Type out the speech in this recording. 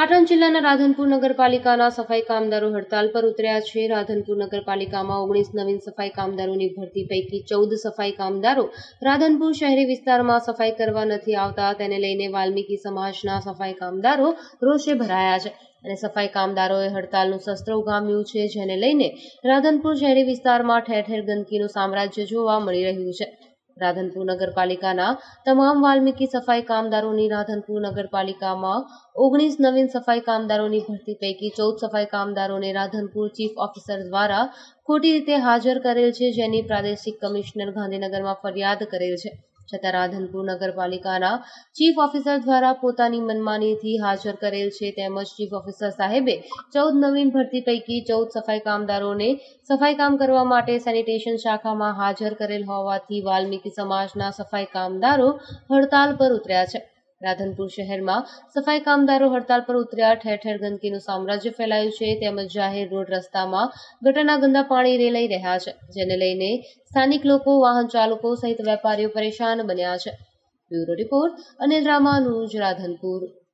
પાટણ જિલ્લાના રાધનપુર નગરપાલિકાના સફાઈ કામદારો હડતાલ પર ઉતર્યા છે। રાધનપુર નગરપાલિકામાં 19 નવીન સફાઈ કામદારોની ભરતી પૈકી 14 સફાઈ કામદારો રાધનપુર શહેરી વિસ્તારમાં સફાઈ કરવા નથી આવતા। તેને લઈને વાલ્મીકી સમાજના સફાઈ કામદારો રોષે ભરાયા છે અને સફાઈ કામદારોએ હડતાલનું શસ્ત્ર ઉગામ્યું છે, જેને લઈને રાધનપુર શહેરી વિસ્તારમાં ઠેર ઠેર ગંદકીનું સામ્રાજ્ય જોવા મળી રહ્યું છે। રાધનપુર નગરપાલિકાના તમામ વાલ્મીકી સફાઈ કામદારોની રાધનપુર નગરપાલિકામાં 19 નવીન સફાઈ કામદારોની ભરતી પૈકી 14 સફાઈ કામદારોને રાધનપુર ચીફ ઓફિસર દ્વારા ખોટી રીતે હાજર કરેલ છે, જેની પ્રાદેશિક કમિશનર ગાંધીનગરમાં ફરિયાદ કરેલ છે। છતાં રાધનપુર નગરપાલિકાના ચીફ ઓફિસર દ્વારા પોતાની મનમાનીથી હાજર કરેલ છે। તેમજ ચીફ ઓફિસર સાહેબે 14 નવીન ભરતી પૈકી 14 સફાઈ કામદારોને સફાઈ કામ કરવા માટે સેનિટેશન શાખામાં હાજર કરેલ હોવાથી વાલ્મીકી સમાજના સફાઈ કામદારો હડતાલ પર ઉતર્યા છે। રાધનપુર શહેરમાં સફાઈ કામદારો હડતાલ પર ઉતર્યા ઠેર ઠેર ગંદકીનું સામ્રાજ્ય ફેલાયું છે, તેમજ જાહેર રોડ રસ્તામાં ગટરના ગંદા પાણી રેલાઈ રહ્યા છે, જેને લઈને સ્થાનિક લોકો, વાહન ચાલકો સહિત વેપારીઓ પરેશાન બન્યા છે। Bureau report, Anil Ramanuj, Radhanpur.